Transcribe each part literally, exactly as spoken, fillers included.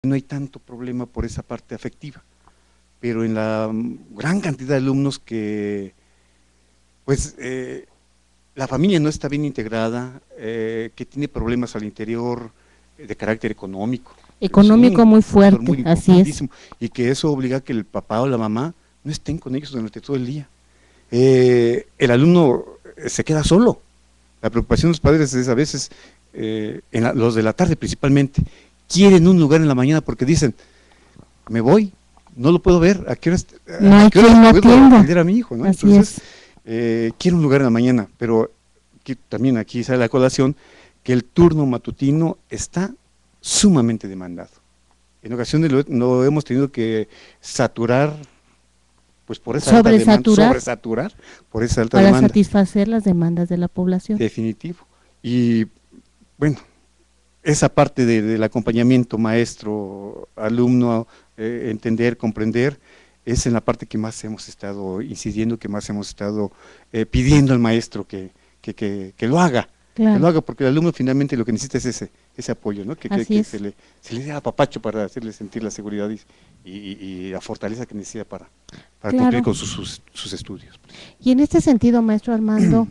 no hay tanto problema por esa parte afectiva, pero en la mm, gran cantidad de alumnos que, pues, eh, la familia no está bien integrada, eh, que tiene problemas al interior eh, de carácter económico, es Económico un muy factor fuerte, muy así es. importantísimo, y que eso obliga a que el papá o la mamá no estén con ellos durante todo el día. Eh, el alumno eh, se queda solo. La preocupación de los padres es a veces, eh, en la, los de la tarde principalmente, quieren un lugar en la mañana porque dicen, me voy, no lo puedo ver, ¿a qué horas, No a hay qué horas quien lo puedo atienda. atender a mi hijo? ¿No? Así Entonces, es. eh, quiero un lugar en la mañana, pero que, también aquí sale la colación, que el turno matutino está sumamente demandado. En ocasiones lo, lo hemos tenido que saturar, pues por esa alta demanda, Sobresaturar sobresaturar, por esa alta para demanda, satisfacer las demandas de la población. definitivo. Y bueno, esa parte de, del acompañamiento maestro, alumno, eh, entender, comprender, es en la parte que más hemos estado incidiendo, que más hemos estado eh, pidiendo al maestro que, que, que, que lo haga, Claro. que lo haga, porque el alumno finalmente lo que necesita es ese, ese apoyo, ¿no? que, que, que se, le, se le dé apapacho para hacerle sentir la seguridad y, y, y la fortaleza que necesita para, para Claro. cumplir con sus, sus, sus estudios. Y en este sentido, maestro Armando,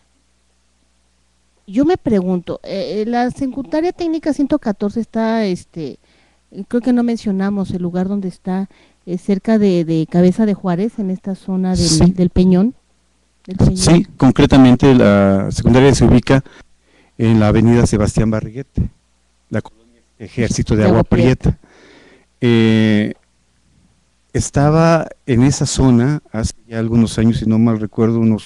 yo me pregunto, eh, la secundaria técnica ciento catorce está, este, creo que no mencionamos el lugar donde está, eh, cerca de, de Cabeza de Juárez, en esta zona del, Sí. del Peñón, del Peñón. Sí, concretamente la secundaria se ubica en la avenida Sebastián Barriguete, la colonia Ejército de, de Agua, Agua Prieta. Prieta. Eh, estaba en esa zona hace ya algunos años, si no mal recuerdo, unos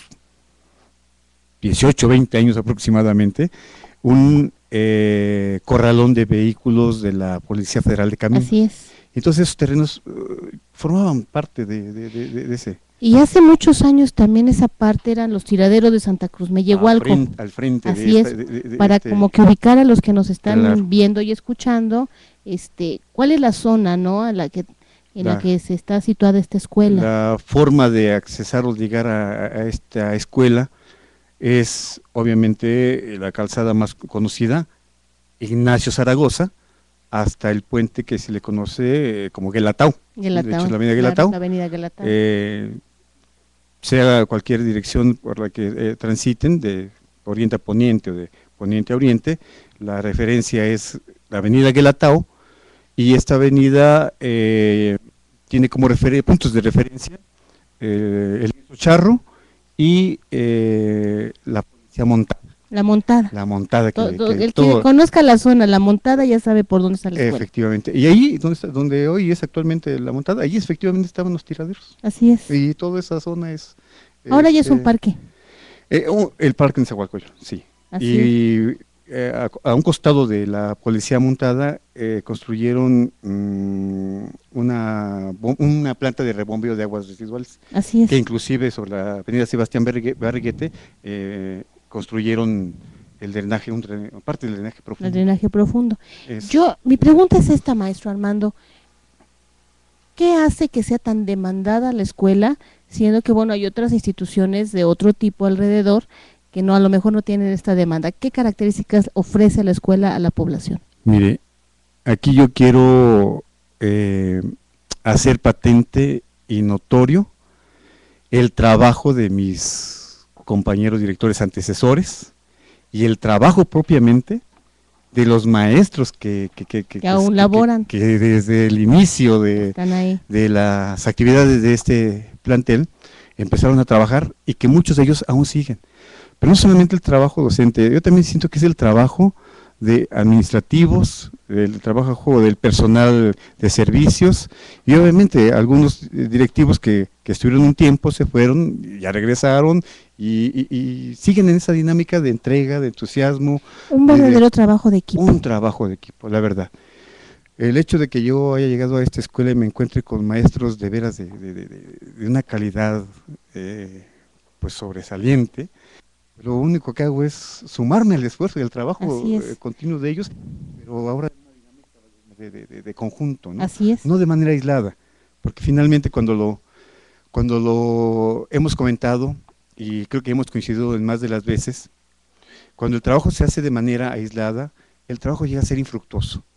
dieciocho, veinte años aproximadamente, un eh, corralón de vehículos de la Policía Federal de Caminos. Así es. Entonces esos terrenos uh, formaban parte de, de, de, de, ese. Y hace muchos años también esa parte eran los tiraderos de Santa Cruz, me llegó al frente, al frente. Así de es, esta, de, de, de para este, como que ubicar a los que nos están claro. viendo y escuchando, este, ¿cuál es la zona, no, a la que en la, la que se está situada esta escuela? La forma de accesar o llegar a, a esta escuela es obviamente la calzada más conocida, Ignacio Zaragoza, hasta el puente que se le conoce como Guelatao, Guelatao, de hecho la avenida claro, Guelatao, la avenida Guelatao. Eh, sea cualquier dirección por la que eh, transiten, de oriente a poniente o de poniente a oriente, la referencia es la avenida Guelatao, y esta avenida eh, tiene como puntos de referencia eh, el Charro y eh, la policía montada. La montada. La montada. Que, todo, que el todo, que conozca la zona, la montada ya sabe por dónde está la escuela. Efectivamente. Y ahí, donde, está, donde hoy es actualmente la montada, ahí efectivamente estaban los tiraderos. Así es. Y toda esa zona es... Ahora este, ya es un parque. Eh, oh, el parque en Zahualcoyol, sí. Así y eh, a, a un costado de la policía montada eh, construyeron mmm, una, una planta de rebombeo de aguas residuales. Así es. Que inclusive sobre la avenida Sebastián Barriguete eh, construyeron el drenaje, un drenaje, parte del drenaje profundo. El drenaje profundo. Es, Yo, mi pregunta es esta, maestro Armando. ¿Qué hace que sea tan demandada la escuela, siendo que, bueno, hay otras instituciones de otro tipo alrededor que no, a lo mejor no tienen esta demanda? ¿Qué características ofrece la escuela a la población? Mire, aquí yo quiero eh, hacer patente y notorio el trabajo de mis compañeros directores antecesores y el trabajo propiamente de los maestros que, que, que, que, que aún que, laboran, que, que desde el inicio de, de las actividades de este plantel empezaron a trabajar y que muchos de ellos aún siguen. Pero no solamente el trabajo docente, yo también siento que es el trabajo de administrativos, el trabajo del personal de servicios y obviamente algunos directivos que, que estuvieron un tiempo, se fueron, ya regresaron y, y, y siguen en esa dinámica de entrega, de entusiasmo. Un verdadero de, trabajo de equipo. Un trabajo de equipo, la verdad. El hecho de que yo haya llegado a esta escuela y me encuentre con maestros de veras de, de, de, de una calidad eh, pues sobresaliente, lo único que hago es sumarme al esfuerzo y al trabajo eh, continuo de ellos, pero ahora de, de, de, de conjunto, ¿no? Así es. No de manera aislada, porque finalmente cuando lo, cuando lo hemos comentado, y creo que hemos coincidido en más de las veces, cuando el trabajo se hace de manera aislada, el trabajo llega a ser infructuoso.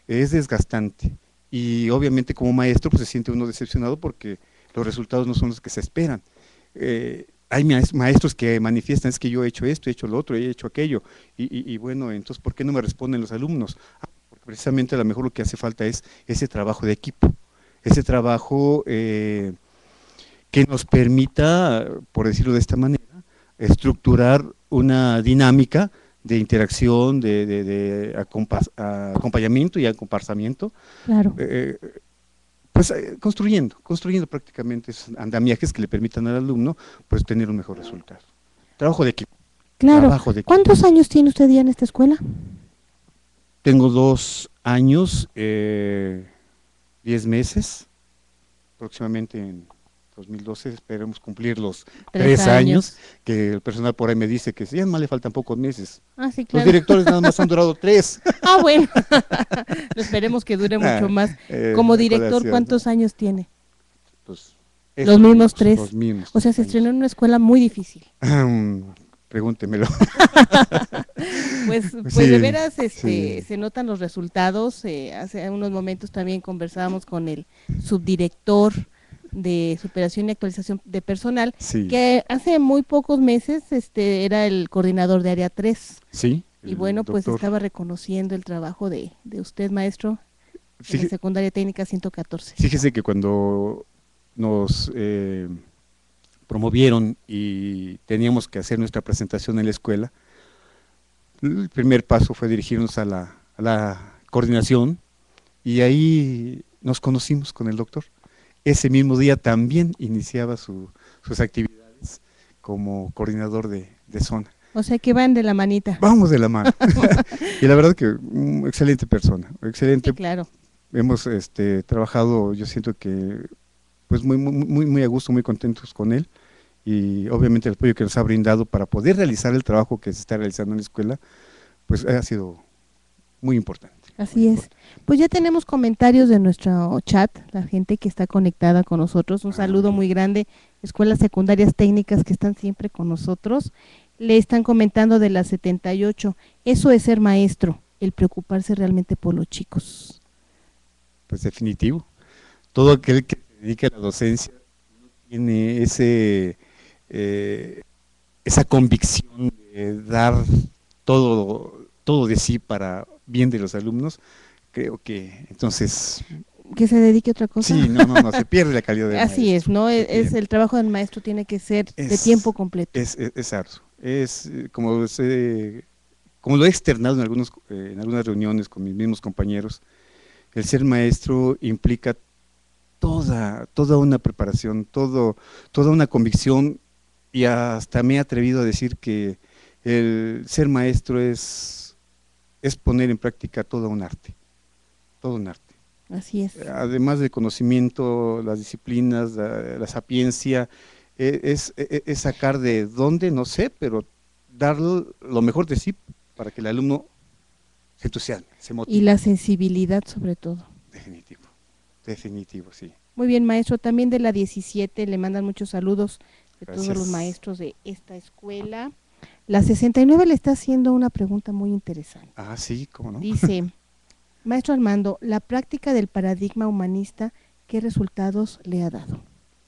es desgastante y obviamente como maestro pues se siente uno decepcionado porque los resultados no son los que se esperan. Eh, hay maestros que manifiestan, es que yo he hecho esto, he hecho lo otro, he hecho aquello, y, y, y bueno, entonces, ¿por qué no me responden los alumnos? Ah, porque precisamente a lo mejor lo que hace falta es ese trabajo de equipo, ese trabajo eh, que nos permita, por decirlo de esta manera, estructurar una dinámica de interacción, de, de, de acompañamiento y acomparsamiento, claro. eh, pues eh, construyendo, construyendo prácticamente esos andamiajes que le permitan al alumno pues tener un mejor resultado. Trabajo de equipo. Claro. Trabajo de equipo. ¿Cuántos años tiene usted ya en esta escuela? Tengo dos años, eh, diez meses, próximamente en dos mil doce esperemos cumplir los tres, tres años. años, que el personal por ahí me dice que si más le faltan pocos meses. Ah, sí, claro. Los directores nada más han durado tres. Ah, bueno, esperemos que dure mucho más. Eh, Como director, ¿cuántos años tiene? Pues, los mismos mismos tres. Los mismos o sea, se estrenó en una escuela muy difícil. Um, pregúntemelo. pues pues sí, de veras este, sí. se notan los resultados. Eh, hace unos momentos también conversábamos con el subdirector de superación y actualización de personal, sí. que hace muy pocos meses este era el coordinador de área tres. Sí. Y bueno, doctor. Pues estaba reconociendo el trabajo de, de usted, maestro, Fíjese, en la secundaria técnica ciento catorce. Fíjese que cuando nos eh, promovieron y teníamos que hacer nuestra presentación en la escuela, el primer paso fue dirigirnos a la, a la coordinación y ahí nos conocimos con el doctor. Ese mismo día también iniciaba su, sus actividades como coordinador de, de zona. O sea que van de la manita. Vamos de la mano. Y la verdad que um, excelente persona, excelente. Sí, claro. Hemos este, trabajado, yo siento que pues muy, muy, muy, muy a gusto, muy contentos con él y obviamente el apoyo que nos ha brindado para poder realizar el trabajo que se está realizando en la escuela, pues ha sido muy importante. Así muy es. Importante. Pues ya tenemos comentarios de nuestro chat, la gente que está conectada con nosotros. Un saludo muy grande, escuelas secundarias técnicas que están siempre con nosotros. Le están comentando de las setenta y ocho. Eso es ser maestro, el preocuparse realmente por los chicos. Pues definitivo. Todo aquel que se dedica a la docencia tiene ese eh, esa convicción de dar todo, todo de sí para bien de los alumnos, creo que entonces… ¿Que se dedique a otra cosa? Sí, no, no, no, se pierde la calidad del Así maestro, es, ¿no? Es, es el trabajo del maestro tiene que ser es, de tiempo completo. Es, es, es arduo, es como, se, como lo he externado en, algunos, eh, en algunas reuniones con mis mismos compañeros, el ser maestro implica toda, toda una preparación, todo, toda una convicción y hasta me he atrevido a decir que el ser maestro es, es poner en práctica todo un arte, todo un arte. Así es. Además del conocimiento, las disciplinas, la, la sapiencia, es, es, es sacar de dónde, no sé, pero dar lo mejor de sí para que el alumno se entusiasme, se motive. Y la sensibilidad sobre todo. Definitivo, definitivo, sí. Muy bien, maestro, también de la diecisiete le mandan muchos saludos de Gracias. Todos los maestros de esta escuela. La sesenta y nueve le está haciendo una pregunta muy interesante. Ah, sí, cómo no. Dice, maestro Armando, la práctica del paradigma humanista, ¿qué resultados le ha dado?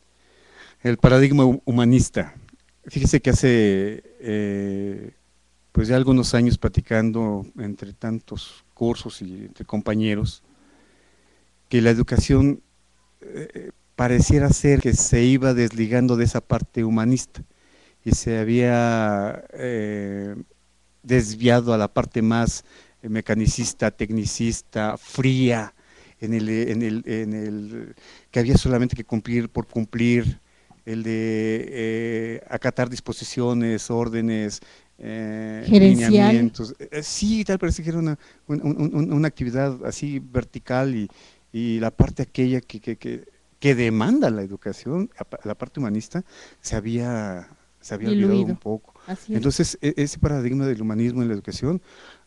El paradigma humanista. Fíjese que hace eh, pues ya algunos años platicando entre tantos cursos y entre compañeros, que la educación eh, pareciera ser que se iba desligando de esa parte humanista y se había eh, desviado a la parte más eh, mecanicista, tecnicista, fría, en el, en, el, en el que había solamente que cumplir por cumplir, el de eh, acatar disposiciones, órdenes, eh, lineamientos. Eh, sí, tal parece que era una, un, un, una actividad así vertical y, y la parte aquella que, que, que, que demanda la educación, la parte humanista, se había, se había olvidado un poco. Así Entonces, es. ese paradigma del humanismo en la educación,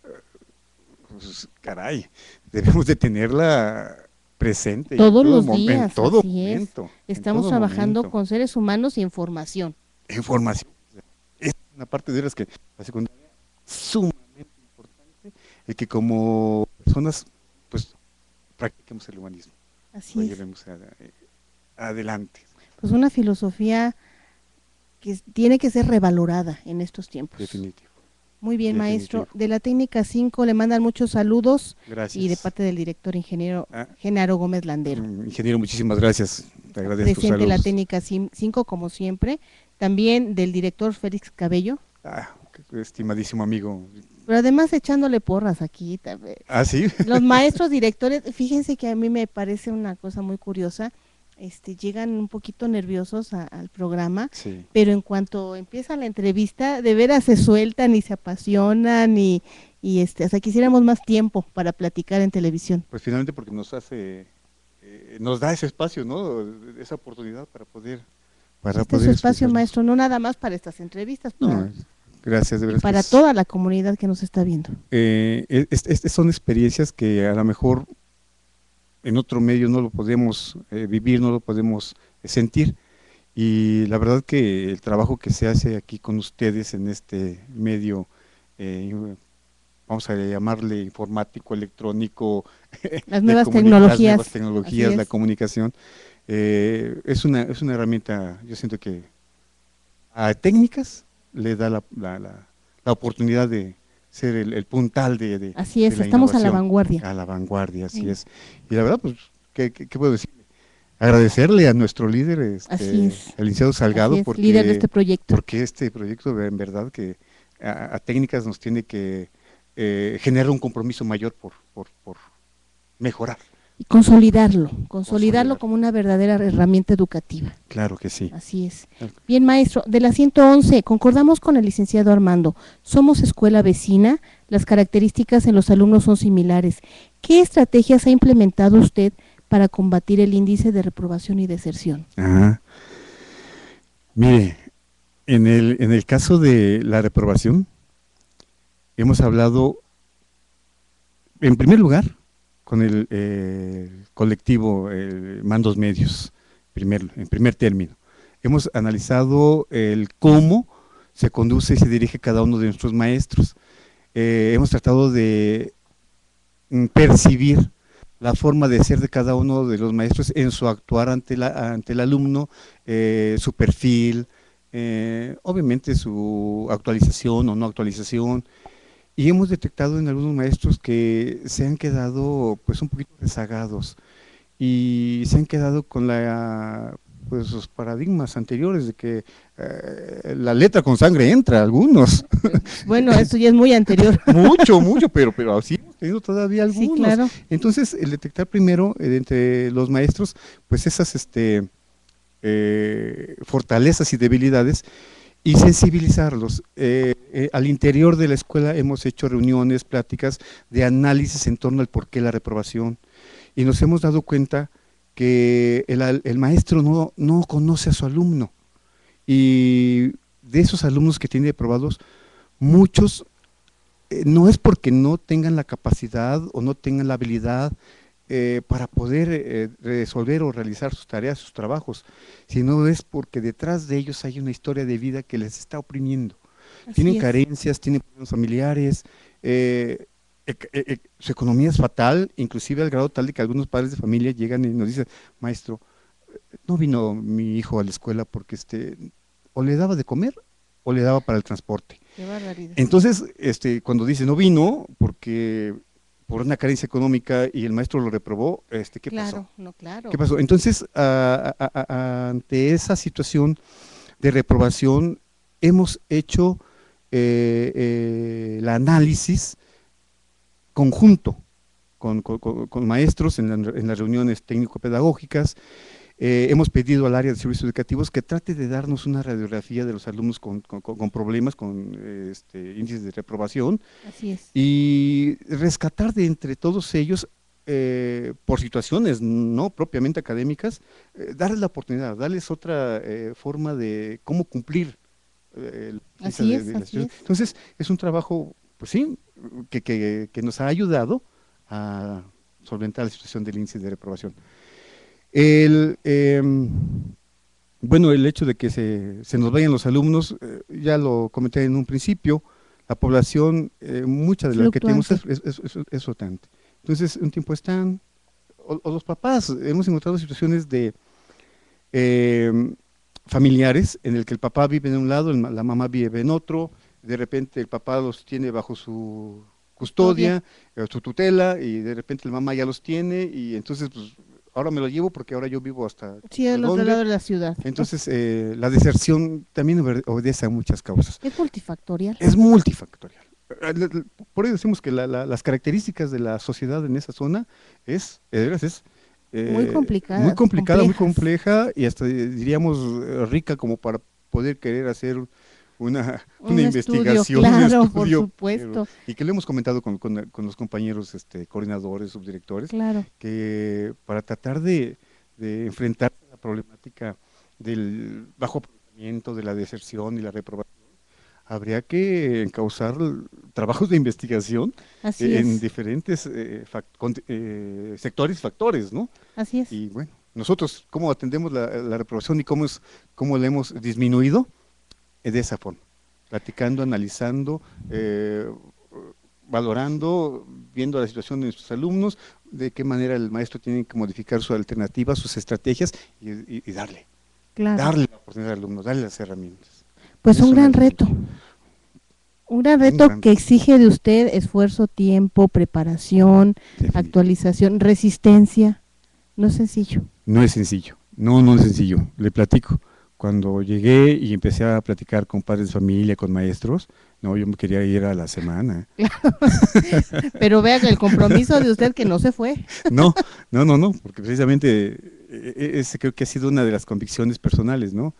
pues, caray, debemos de tenerla presente todos en todo los días, en todo así momento. Es. Estamos todo trabajando momento. con seres humanos y en formación. En formación. Es una parte de las que la secundaria es sumamente importante, el que como personas pues practiquemos el humanismo. Así lo es. llevemos a, a, adelante. Pues una filosofía que tiene que ser revalorada en estos tiempos. Definitivo. Muy bien, Definitivo. maestro. De la técnica cinco le mandan muchos saludos. Gracias. Y de parte del director ingeniero ah, Genaro Gómez Landero. Ingeniero, muchísimas gracias. Te agradezco. Presente la técnica cinco, como siempre. También del director Félix Cabello. Ah, estimadísimo amigo. Pero además echándole porras aquí. También. Ah, sí. Los maestros directores, fíjense que a mí me parece una cosa muy curiosa. Este, llegan un poquito nerviosos a, al programa, sí. pero en cuanto empieza la entrevista, de veras se sueltan y se apasionan y, y este, hasta quisiéramos más tiempo para platicar en televisión. Pues finalmente porque nos hace, eh, nos da ese espacio, ¿no? Esa oportunidad para poder, para este poder es su espacio, expresarnos. maestro, no nada más para estas entrevistas, para, no, gracias, de verdad. Para toda la comunidad que nos está viendo. Eh, Estas es, son experiencias que a lo mejor en otro medio no lo podemos eh, vivir, no lo podemos eh, sentir, y la verdad que el trabajo que se hace aquí con ustedes en este medio, eh, vamos a llamarle informático, electrónico, las nuevas tecnologías, las nuevas tecnologías, la comunicación, eh, es una es una herramienta, yo siento que a técnicas le da la, la, la, la oportunidad de ser el, el puntal de, de así es, de la estamos a la vanguardia. A la vanguardia, así sí. es. Y la verdad, pues, ¿qué, qué, qué puedo decir? Agradecerle a nuestro líder, este, así es. el licenciado Salgado, es, porque, líder de este proyecto. Porque este proyecto, en verdad, que a, a técnicas nos tiene que eh, generar un compromiso mayor por, por, por mejorar. Y consolidarlo, consolidarlo, consolidarlo como una verdadera herramienta educativa. Claro que sí. Así es. Bien, maestro, de la ciento once, concordamos con el licenciado Armando, somos escuela vecina, las características en los alumnos son similares. ¿Qué estrategias ha implementado usted para combatir el índice de reprobación y deserción? Ajá. Mire, en el, en el caso de la reprobación, hemos hablado, en primer lugar, con el eh, colectivo eh, Mandos Medios, primer, en primer término. Hemos analizado el cómo se conduce y se dirige cada uno de nuestros maestros. Eh, hemos tratado de mm, percibir la forma de ser de cada uno de los maestros en su actuar ante, la, ante el alumno, eh, su perfil, eh, obviamente su actualización o no actualización. Y hemos detectado en algunos maestros que se han quedado pues un poquito rezagados y se han quedado con la pues los paradigmas anteriores de que eh, la letra con sangre entra, algunos. Bueno, eso ya es muy anterior. mucho, mucho, pero pero así hemos tenido todavía algunos. Sí, claro. Entonces, el detectar primero eh, entre los maestros pues esas este eh, fortalezas y debilidades, y sensibilizarlos. Eh, eh, al interior de la escuela hemos hecho reuniones, pláticas de análisis en torno al por qué la reprobación, y nos hemos dado cuenta que el, el maestro no, no conoce a su alumno, y de esos alumnos que tiene reprobados, muchos eh, no es porque no tengan la capacidad o no tengan la habilidad Eh, para poder eh, resolver o realizar sus tareas, sus trabajos, sino es porque detrás de ellos hay una historia de vida que les está oprimiendo. Así tienen es. Carencias, tienen problemas familiares, eh, eh, eh, su economía es fatal, inclusive al grado tal de que algunos padres de familia llegan y nos dicen, maestro, no vino mi hijo a la escuela porque este o le daba de comer o le daba para el transporte. Qué barbaridad. Entonces, este, cuando dice no vino porque por una carencia económica y el maestro lo reprobó, este, ¿qué claro, pasó? No, claro. ¿Qué pasó? Entonces, a, a, a, ante esa situación de reprobación, hemos hecho eh, eh, el análisis conjunto con, con, con maestros en, la, en las reuniones técnico-pedagógicas. Eh, hemos pedido al área de servicios educativos que trate de darnos una radiografía de los alumnos con, con, con problemas, con este, índices de reprobación. Así es. Y rescatar de entre todos ellos, eh, por situaciones no propiamente académicas, eh, darles la oportunidad, darles otra eh, forma de cómo cumplir. Eh, el, así de, es, de así es. Entonces, es un trabajo, pues sí, que, que, que nos ha ayudado a solventar la situación del índice de reprobación. El, eh, bueno, el hecho de que se, se nos vayan los alumnos, eh, ya lo comenté en un principio, la población, eh, mucha de la que tenemos es, es, es, es flotante. Entonces, un tiempo están, o, o los papás, hemos encontrado situaciones de eh, familiares en el que el papá vive en un lado, el, la mamá vive en otro, de repente el papá los tiene bajo su custodia, eh, su tutela, y de repente la mamá ya los tiene, y entonces pues ahora me lo llevo porque ahora yo vivo hasta sí, al otro lado de la ciudad. Entonces eh, la deserción también obedece a muchas causas. Es multifactorial. Es multifactorial. Por eso decimos que la, la, las características de la sociedad en esa zona es, es, es eh, muy complicada, muy complicada, muy compleja, y hasta diríamos rica como para poder querer hacer una, una un investigación, estudio, claro, un estudio, por supuesto. Y que lo hemos comentado con, con, con los compañeros este, coordinadores, subdirectores, claro. que para tratar de, de enfrentar la problemática del bajo aprovechamiento, de la deserción y la reprobación, habría que encauzar trabajos de investigación Así en es. diferentes eh, fact eh, sectores y factores, ¿no? Así es. Y bueno, nosotros, ¿cómo atendemos la, la reprobación y cómo, es, cómo la hemos disminuido? De esa forma, platicando, analizando, eh, valorando, viendo la situación de nuestros alumnos, de qué manera el maestro tiene que modificar su alternativa, sus estrategias, y, y, y darle, claro. darle la oportunidad al alumno, darle las herramientas. Pues es un gran reto, un gran reto un gran... que exige de usted esfuerzo, tiempo, preparación, actualización, resistencia. No es sencillo. No es sencillo, no, no es sencillo, le platico. Cuando llegué y empecé a platicar con padres de familia, con maestros, no, yo me quería ir a la semana. Claro. Pero vean el compromiso de usted que no se fue. No, no, no, no, porque precisamente ese creo que ha sido una de las convicciones personales, ¿no?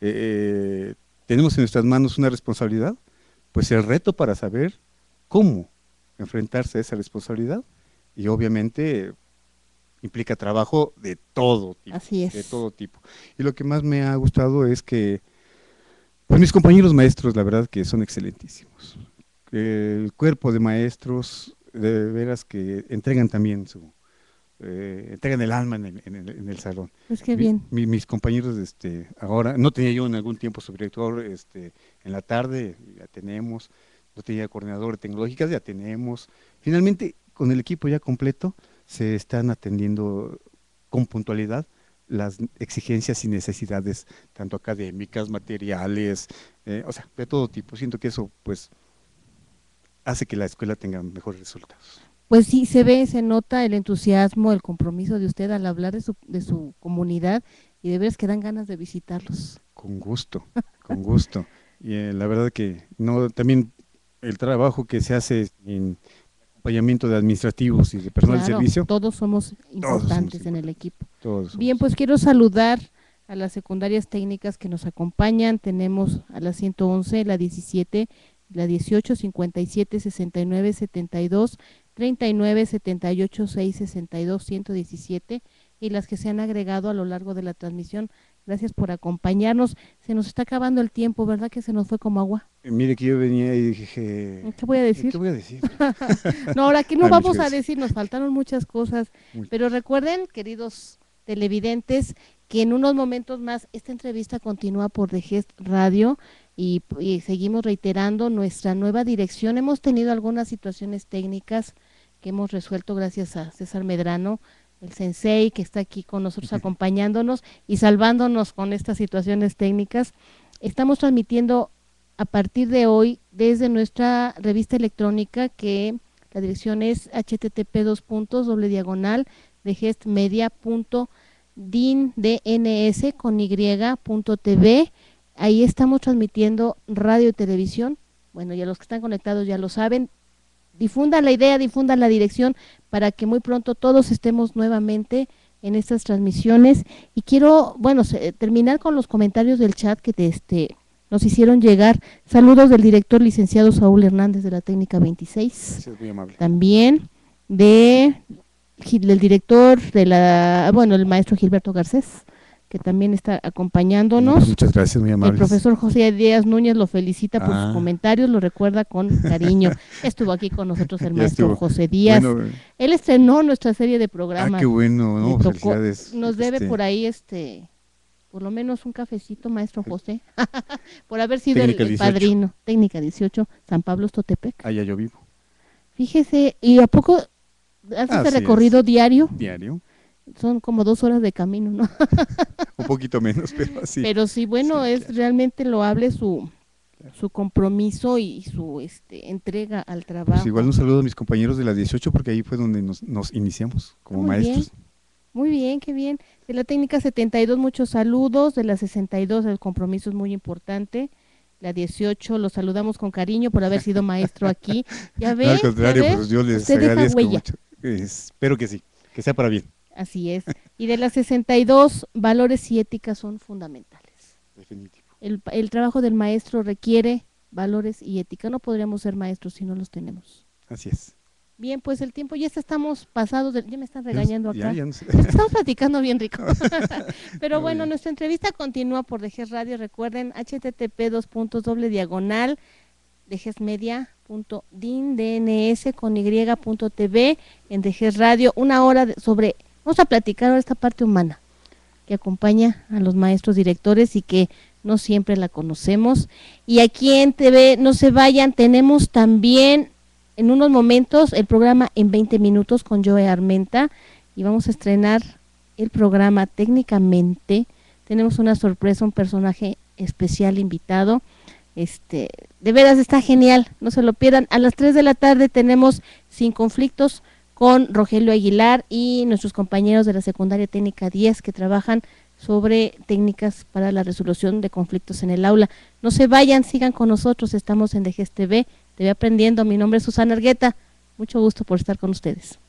Eh, tenemos en nuestras manos una responsabilidad, pues el reto para saber cómo enfrentarse a esa responsabilidad, y obviamente implica trabajo de todo tipo. Así es. De todo tipo. Y lo que más me ha gustado es que, pues mis compañeros maestros, la verdad que son excelentísimos. El cuerpo de maestros, de veras que entregan también su, eh, entregan el alma en el, en el, en el salón. Pues qué bien. Mi, mis compañeros, este, ahora, no tenía yo en algún tiempo subdirector, este, en la tarde, ya tenemos, no tenía coordinador de tecnológicas, ya tenemos. Finalmente, con el equipo ya completo, se están atendiendo con puntualidad las exigencias y necesidades, tanto académicas, materiales, eh, o sea, de todo tipo. Siento que eso, pues, hace que la escuela tenga mejores resultados. Pues sí, se ve, se nota el entusiasmo, el compromiso de usted al hablar de su, de su comunidad, y de veras que dan ganas de visitarlos. Con gusto, con gusto. Y eh, la verdad que no, también el trabajo que se hace en acompañamiento de administrativos y de personal claro, de servicio. Todos somos importantes todos somos en el equipo. Todos Bien, pues quiero saludar a las secundarias técnicas que nos acompañan. Tenemos a la ciento once, la diecisiete, la dieciocho, cincuenta y siete, sesenta y nueve, setenta y dos, treinta y nueve, setenta y ocho, seis, sesenta y dos, ciento diecisiete, y las que se han agregado a lo largo de la transmisión. Gracias por acompañarnos. Se nos está acabando el tiempo, ¿verdad que se nos fue como agua? Eh, mire que yo venía y dije… ¿Qué voy a decir? ¿Qué voy a decir? No, ahora aquí no Ay, vamos a decir, nos faltaron muchas cosas, Muy... pero recuerden, queridos televidentes, que en unos momentos más esta entrevista continúa por The Gest Radio, y, y seguimos reiterando nuestra nueva dirección. Hemos tenido algunas situaciones técnicas que hemos resuelto gracias a César Medrano, el sensei que está aquí con nosotros acompañándonos y salvándonos con estas situaciones técnicas. Estamos transmitiendo a partir de hoy desde nuestra revista electrónica, que la dirección es http dos puntos doble diagonal de gestmedia punto dns con y punto tv. Ahí estamos transmitiendo radio y televisión. Bueno, ya los que están conectados ya lo saben. Difundan la idea, difundan la dirección para que muy pronto todos estemos nuevamente en estas transmisiones. Y quiero, bueno, se, terminar con los comentarios del chat que te, este, nos hicieron llegar. Saludos del director licenciado Saúl Hernández de la técnica veintiséis. Gracias, muy amable. También de del director de la, bueno, el maestro Gilberto Garcés, que también está acompañándonos. Muchas gracias, muy amable. El profesor José Díaz Núñez lo felicita por ah. sus comentarios, lo recuerda con cariño. Estuvo aquí con nosotros el maestro estuvo. José Díaz. Bueno, él estrenó nuestra serie de programas. Ah, qué bueno, ¿no? Tocó, felicidades. Nos debe este... por ahí, este, por lo menos un cafecito, maestro José, por haber sido el, el padrino. Técnica dieciocho, San Pablo Totepec. Allá yo vivo. Fíjese, ¿y a poco hace ese recorrido es. diario? Diario. son como dos horas de camino, ¿no? Un poquito menos, pero sí. Pero sí, bueno, sí, es claro. realmente loable su, su compromiso y su este, entrega al trabajo. Pues igual un saludo a mis compañeros de la dieciocho, porque ahí fue donde nos, nos iniciamos como Muy maestros. bien. Muy bien, qué bien. De la técnica setenta y dos, muchos saludos. De la sesenta y dos, el compromiso es muy importante. La dieciocho, los saludamos con cariño por haber sido maestro aquí. ¿Ya ve? No, al contrario, ¿Ya pues yo les Usted deja agradezco huella. mucho. Eh, espero que sí, que sea para bien. Así es. Y de la sesenta y dos, valores y éticas son fundamentales. Definitivo. El, el trabajo del maestro requiere valores y ética. No podríamos ser maestros si no los tenemos. Así es. Bien, pues el tiempo ya estamos pasados, de, ya me están regañando ya, acá. ya no sé. Es que estamos platicando bien rico. Pero Muy bueno, bien. nuestra entrevista continúa por Dejes Radio. Recuerden, http dos puntos doble diagonal dejesmedia punto din dns con y punto tv en Dejes Radio. Una hora de, sobre, vamos a platicar ahora esta parte humana que acompaña a los maestros directores y que no siempre la conocemos. Y aquí en T V, no se vayan, tenemos también en unos momentos el programa En veinte minutos con Joe Armenta y vamos a estrenar el programa técnicamente. Tenemos una sorpresa, un personaje especial invitado. Este, de veras está genial, no se lo pierdan. A las tres de la tarde tenemos Sin Conflictos con Rogelio Aguilar y nuestros compañeros de la Secundaria Técnica diez que trabajan sobre técnicas para la resolución de conflictos en el aula. No se vayan, sigan con nosotros, estamos en Dejes T V, Te ve aprendiendo. Mi nombre es Susana Argueta, mucho gusto por estar con ustedes.